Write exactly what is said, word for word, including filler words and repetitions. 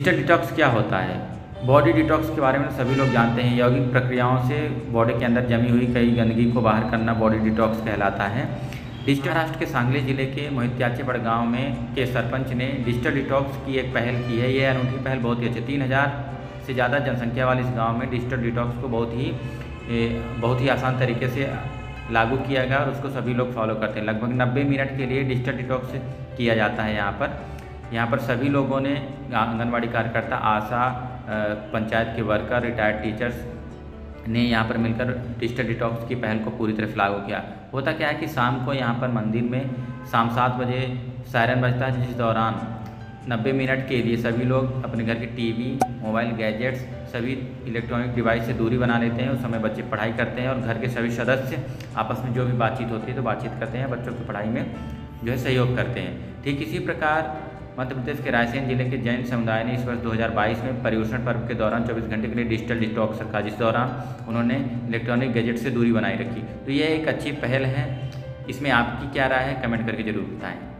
Digital detox क्या होता है? बॉडी डिटॉक्स के बारे में सभी लोग जानते हैं। यौगिक प्रक्रियाओं से बॉडी के अंदर जमी हुई कई गंदगी को बाहर करना बॉडी डिटॉक्स कहलाता है। डिजिटल महाराष्ट्र के सांगली जिले के मोहित्याचेपड़ गांव में के सरपंच ने डिजिटल डिटॉक्स की एक पहल की है। यह अनूठी पहल बहुत ही अच्छी, तीन हज़ार से ज़्यादा जनसंख्या वाले इस गाँव में डिजिटल डिटॉक्स को बहुत ही बहुत ही आसान तरीके से लागू किया गया और उसको सभी लोग फॉलो करते हैं। लगभग नब्बे मिनट के लिए डिजिटल डिटॉक्स किया जाता है। यहाँ पर यहाँ पर सभी लोगों ने, आंगनवाड़ी कार्यकर्ता, आशा, पंचायत के वर्कर, रिटायर्ड टीचर्स ने यहाँ पर मिलकर डिजिटल डिटॉक्स की पहल को पूरी तरह से लागू किया। होता क्या है कि शाम को यहाँ पर मंदिर में शाम सात बजे सायरन बजता है, जिस दौरान नब्बे मिनट के लिए सभी लोग अपने घर के टीवी, मोबाइल, गैजेट्स, सभी इलेक्ट्रॉनिक डिवाइस से दूरी बना लेते हैं। उस समय बच्चे पढ़ाई करते हैं और घर के सभी सदस्य आपस में जो भी बातचीत होती है तो बातचीत करते हैं, बच्चों की पढ़ाई में जो है सहयोग करते हैं। ठीक इसी प्रकार मध्य प्रदेश के रायसेन जिले के जैन समुदाय ने इस वर्ष दो हज़ार बाईस में पर्युषण पर्व के दौरान चौबीस घंटे के लिए डिजिटल डिटॉक्स रखा, जिस दौरान उन्होंने इलेक्ट्रॉनिक गैजेट से दूरी बनाए रखी। तो यह एक अच्छी पहल है। इसमें आपकी क्या राय है, कमेंट करके ज़रूर बताएं।